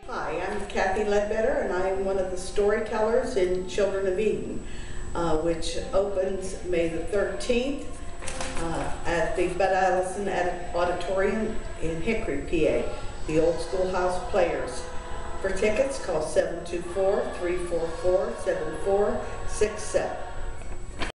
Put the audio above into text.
Hi, I'm Kathy Leadbitter, and I am one of the storytellers in Children of Eden, which opens May the 13th at the Bud Allison Auditorium in Hickory, PA, the Old Schoolhouse Players. For tickets, call 724-344-7467.